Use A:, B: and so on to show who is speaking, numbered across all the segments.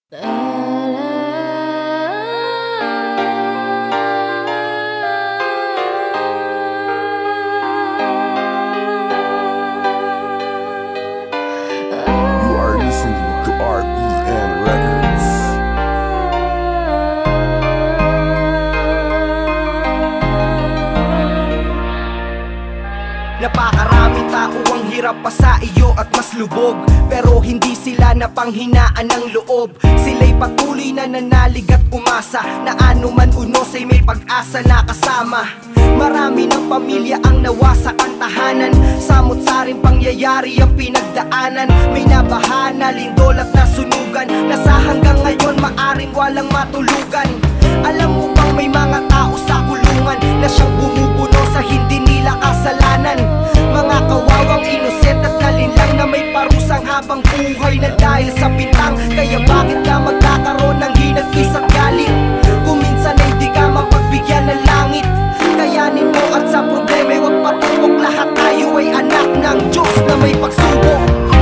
A: You are listening to REN Records.
B: Napakaraming tao ang hirap pa sa iyo at mas lubog, pero hindi sila napanghinaan ng loob. Sila'y patuloy na nanalig at umasa na anuman unos ay may pag-asa na kasama. Marami ng pamilya ang nawasak ang tahanan, samot-saring pangyayari ang pinagdaanan. May nabahana, lindol at nasunugan, na sa hanggang ngayon maaring walang matulugan. Alam mo bang may mga tao sa kulungan na siyang bumubuno sa hindi nila kasalanan? Mga kawawang inosent at nalinlang na may parusang habang buhay na dahil sa bintang. Kaya bakit ka magkakaroon ng hinagpis at galit kung minsan ay di ka mapagbigyan ng langit? Kayanin mo at sa problema'y huwag patupok. Lahat tayo ay anak ng Diyos na may pagsubok.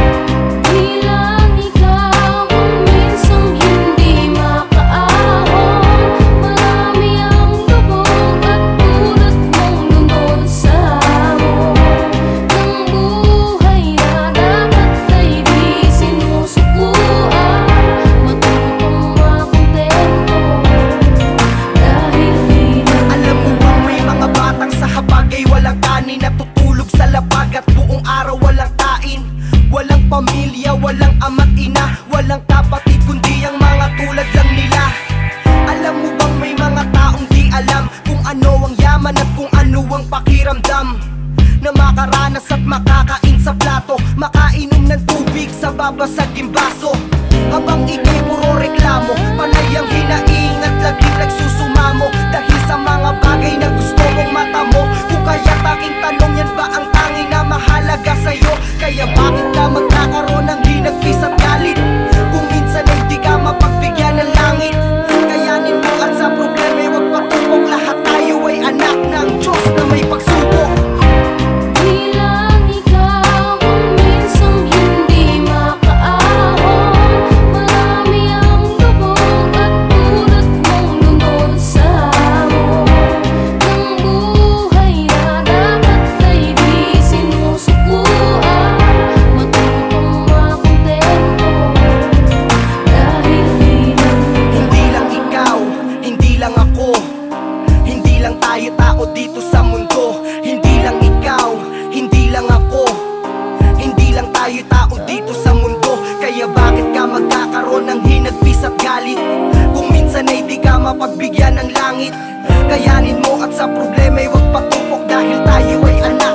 B: Natutulog sa lapag at buong araw walang kain. Walang pamilya, walang ama't ina, walang kapatid kundi ang mga tulad lang nila. Alam mo bang may mga taong di alam kung ano ang yaman at kung ano ang pakiramdam na makaranas at makakain sa plato, makainom ng tubig sa babasaging baso. Habang ikay puro reklamo, panay ang hinaing at laging nagsusumamo dahil sa mga bagay na gusto mong mata mo. Kung kaya't aking tanong, yan ba ang tanging na mahalaga sa'yo? Kaya bakit ka magkakaroon ng hinagpis at galit kung minsan ay di ka mapagbigyan ng langit? Kayanin mo at sa problema'y huwag patupok. Lahat tayo ay anak ng Diyos na may pagsubok. Tao dito sa mundo, hindi lang ikaw, hindi lang ako, hindi lang tayo tao dito sa mundo. Kaya bakit ka magkakaroon ng hinagpis at galit kung minsan ay di ka mapagbigyan ng langit? Kayanin mo at sa problema'y huwag patupok dahil tayo ay anak